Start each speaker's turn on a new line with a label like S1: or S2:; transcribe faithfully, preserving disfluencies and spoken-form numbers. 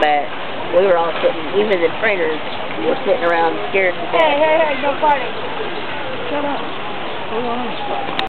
S1: but we were all sitting, even the trainers were sitting around scared to death.
S2: Hey, hey, hey, no fighting. Shut up. Hold on.